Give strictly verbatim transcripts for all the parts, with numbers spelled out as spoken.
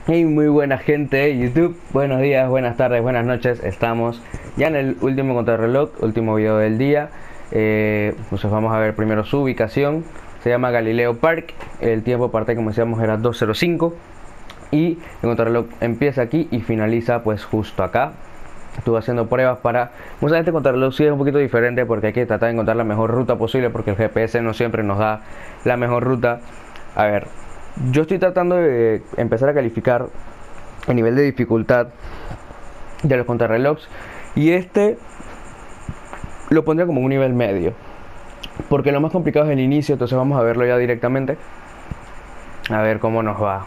Hey, muy buena gente de YouTube, buenos días, buenas tardes, buenas noches. Estamos ya en el último contrarreloj, último video del día. Eh, pues vamos a ver primero su ubicación. Se llama Galileo Park. El tiempo parte, como decíamos, era dos cero cinco. Y el contrarreloj empieza aquí y finaliza pues justo acá. Estuve haciendo pruebas para... Mucha este contrarreloj sí es un poquito diferente porque hay que tratar de encontrar la mejor ruta posible, porque el G P S no siempre nos da la mejor ruta. A ver, yo estoy tratando de empezar a calificar el nivel de dificultad de los contrarrelojes, y este lo pondría como un nivel medio, porque lo más complicado es el inicio. Entonces vamos a verlo ya directamente, a ver cómo nos va.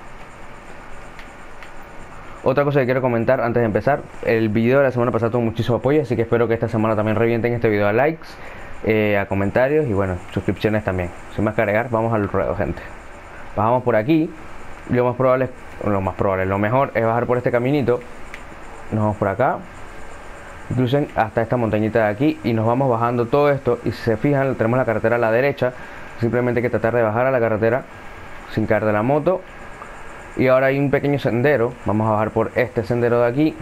Otra cosa que quiero comentar antes de empezar: el video de la semana pasada tuvo muchísimo apoyo, así que espero que esta semana también revienten este video a likes, eh, a comentarios y bueno, suscripciones también. Sin más que agregar, vamos al ruedo, gente. Bajamos por aquí. Lo más probable, lo más probable, lo mejor es bajar por este caminito. Nos vamos por acá, incluso hasta esta montañita de aquí, y nos vamos bajando todo esto. Y si se fijan, tenemos la carretera a la derecha. Simplemente hay que tratar de bajar a la carretera sin caer de la moto. Y ahora hay un pequeño sendero. Vamos a bajar por este sendero de aquí.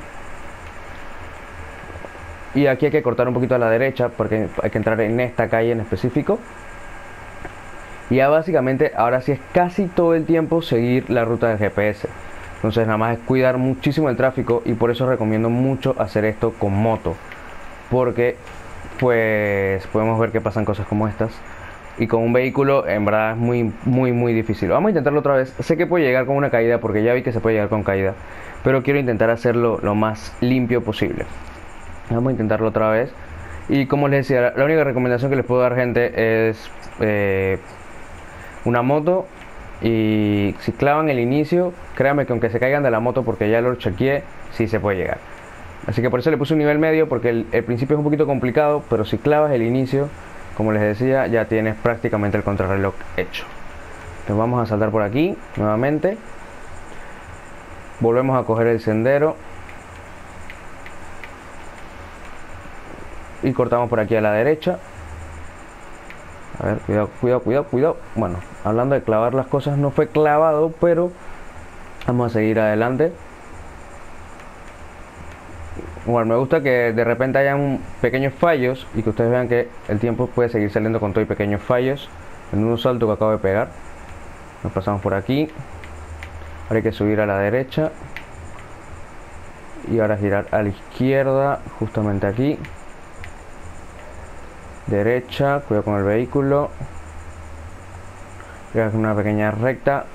Y aquí hay que cortar un poquito a la derecha porque hay que entrar en esta calle en específico. Y ya básicamente ahora sí es casi todo el tiempo seguir la ruta del G P S. Entonces nada más es cuidar muchísimo el tráfico, y por eso recomiendo mucho hacer esto con moto, porque pues podemos ver que pasan cosas como estas, y con un vehículo en verdad es muy muy muy difícil. Vamos a intentarlo otra vez. Sé que puede llegar con una caída, porque ya vi que se puede llegar con caída, pero quiero intentar hacerlo lo más limpio posible. Vamos a intentarlo otra vez. Y como les decía, la única recomendación que les puedo dar, gente, es eh, una moto. Y si clavan el inicio, créanme que aunque se caigan de la moto, porque ya lo chequeé, sí se puede llegar. Así que por eso le puse un nivel medio, porque el, el principio es un poquito complicado, pero si clavas el inicio, como les decía, ya tienes prácticamente el contrarreloj hecho. Entonces vamos a saltar por aquí nuevamente. Volvemos a coger el sendero y cortamos por aquí a la derecha. A ver, cuidado, cuidado, cuidado, cuidado. Bueno, hablando de clavar las cosas, no fue clavado, pero vamos a seguir adelante. Bueno, me gusta que de repente hayan pequeños fallos y que ustedes vean que el tiempo puede seguir saliendo con todo y pequeños fallos. En un salto que acabo de pegar, nos pasamos por aquí. Ahora hay que subir a la derecha y ahora girar a la izquierda, justamente aquí. Derecha, cuidado con el vehículo. Voy a hacer una pequeña recta.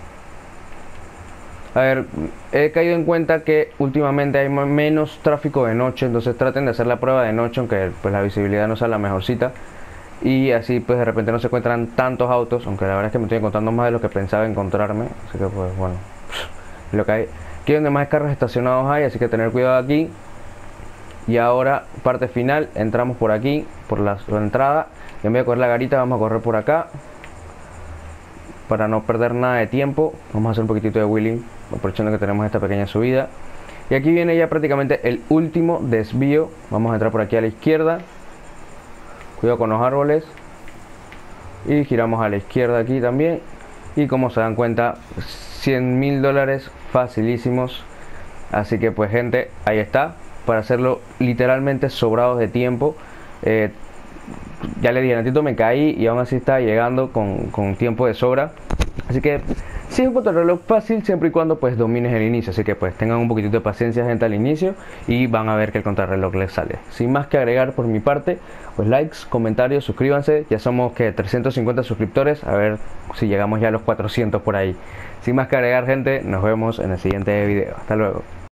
A ver, he caído en cuenta que últimamente hay menos tráfico de noche, entonces traten de hacer la prueba de noche, aunque pues la visibilidad no sea la mejorcita, y así pues de repente no se encuentran tantos autos, aunque la verdad es que me estoy encontrando más de lo que pensaba encontrarme. Así que pues bueno, lo que hay. Aquí donde más carros estacionados hay, así que tener cuidado aquí. Y ahora, parte final, entramos por aquí, por la, la entrada. Y en vez de correr la garita, vamos a correr por acá, para no perder nada de tiempo. Vamos a hacer un poquitito de wheeling, aprovechando que tenemos esta pequeña subida. Y aquí viene ya prácticamente el último desvío. Vamos a entrar por aquí a la izquierda. Cuidado con los árboles. Y giramos a la izquierda aquí también. Y como se dan cuenta, cien mil dólares facilísimos. Así que pues, gente, ahí está. Para hacerlo literalmente sobrados de tiempo. eh, Ya le dije, Natito, me caí y aún así está llegando con, con tiempo de sobra. Así que sí es un contrarreloj fácil, siempre y cuando pues domines el inicio. Así que pues tengan un poquitito de paciencia, gente, al inicio, y van a ver que el contrarreloj les sale. Sin más que agregar por mi parte, pues likes, comentarios, suscríbanse. Ya somos que trescientos cincuenta suscriptores, a ver si llegamos ya a los cuatrocientos por ahí. Sin más que agregar, gente, nos vemos en el siguiente video. Hasta luego.